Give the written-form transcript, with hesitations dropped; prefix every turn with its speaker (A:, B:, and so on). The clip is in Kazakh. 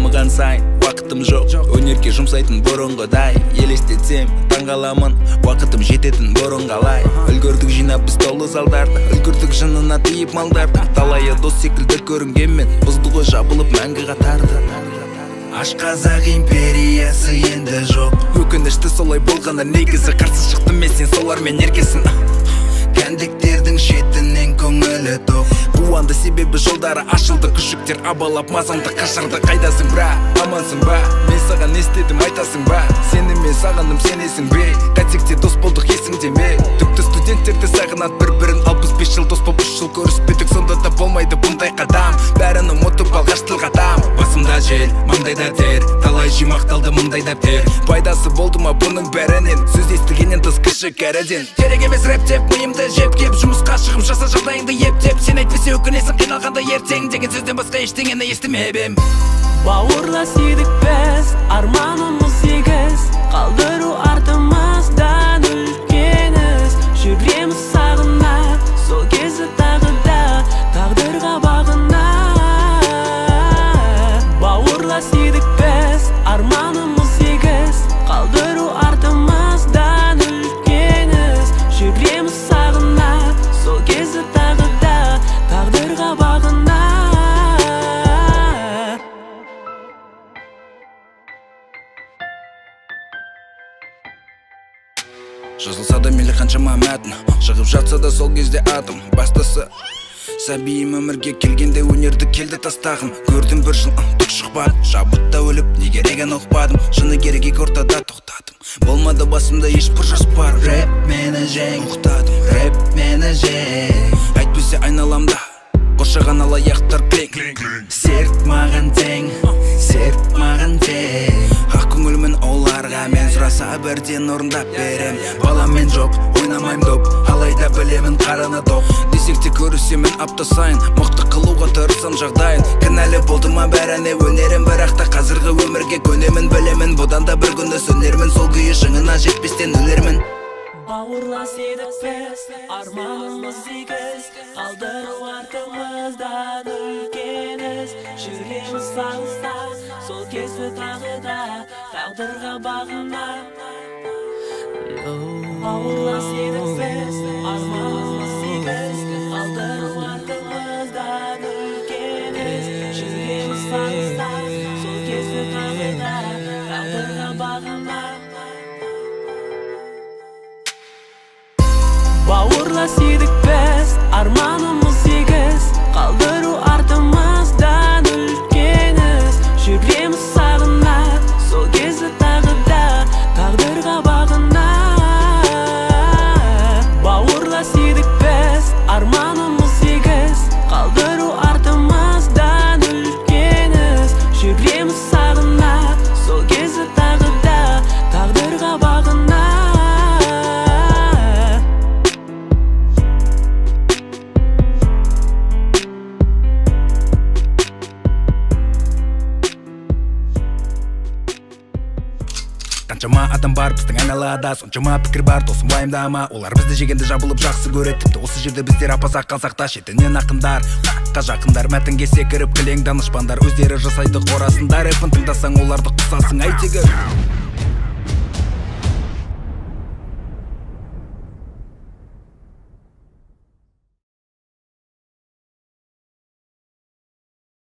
A: дамыған сайын уақытым жоқ, өнерге жұмсайтын бұрынғыдай. Елестетсем таңғаламын, уақытым жететін бұрын қалай. Үлгердік жинап біз толы залдарды, үлгердік жынына тиіп малдарды. Талайы дос секілді көрінгенмен бұзды ғой жабылып мәңгі қатарды. Аш қазақ империясы енді жоқ. Өкінішті солай болғанда негізі қарсы шықтым мен сен солармен еркесін. Кәндіктердің шетінен көңілі тоқ. Қуанды себебі жолдары ашылды, күшіктер абалап мазамды қашырды. Қайдасың бра, амансың ба? Мен саған не істедім айтасың ба? Сені мен сағындым сенесің бе? Қайтсекте дос болдық есіңде ме? Түкті студенттерді сағынат бір-бірін, 65 жыл дос боп 3 жыл көріспедік, сонда да болмайды бұндай қадам. Бәрін ұмытып алғаш тіл қадам. Басымда жел, маңдайда тер, талай жимақталды мыңдай дәптер. Пайдасы болды ма бұның бәрінен? Сөз естілгеннен тыс кіші кәріден. Керек емес рэп деп миымды жеп кеп, жұмысқа шығып жаса жағдайыңды ептеп. Сен әйтпесе өкінесің қиналғанда ертең деген сөзден басқа ештеңені естімеп ем.
B: Бауырлас едік біз, арманымыз егіз, қалдыру артымыздан үлкеніз. Жүреміз сағынап, сол кезі тағы да тағдырға бағынап. Бауырлас едік біз, арманымыз егіз, қалдыру артымыздан үлкеніз. Жүреміз сағынап, сол кезі тағы да тағдырға бағынап.
A: Жазылса да мейлі қаншама мәтін, шығып жатса да сол кезде атым. Бастысы сәбиім өмірге келгенде өнерді келді тастағым. Көрдім бір жыл түк шықпады, жабытта өліп не керегін ұқпадым. Жыны керек ортада тоқтадым, болмады басымда ешбір жоспар. Рэп мені жең, ұқтадым, рэп мені жең. Әйтпесе айналамда қоршаған алаяқтар клинг. Серт маған тең, серт маған тең. Ақ көңілмен оларға мен сұраса бірден орындап берем. Баламен жоқ, ойнамайм доп, алайда білемін қараны тоқ. Десек те көрісемін апта сайын, мықты қылуға тырысам жағдайын. Кінәлі болды ма бәріне өнерім, бірақ та қазіргі өмірге көнемін. Білемін бұдан да бір күні сөнермін, сол күйі шыңына жетпестен өлермін.
B: Бауырлас едік біз, арманымыз егіз, қалдыру артымыздан үлкеніз. Жүреміз алыста, сол кезді тағы да тағдырға бағынап. Бауырлас едік біз, арманымыз егіз, қалдыру артымыздан үлкеніз. Жүреміз алыста, сол кезді тағы да тағдырға бағынап. Бауырлас едік біз, арманымыз егіз, қалдыру артымыздан үлкеніз. Жүреміз сағынап, сол кезді тағы да тағдырға бағынап. Бауырлас едік біз, арманымыз егіз, қалдыру артымыздан үлкеніз. Жүреміз сағынап, сол кезді тағы да тағдырға бағынап.
A: Қаншама адам бар біздің айналада, соншама пікір бар, досым уайымдама. Олар бізді жегенді жабылып жақсы көреді, тіпті осы жерде біздер апасақ қалсақта шетінен ақындар. Жақындар мәтінге секіріп кілең данышпандар, өздері жасайды қорасында. Рэпін тыңдасаң оларды құсасың әйтегі.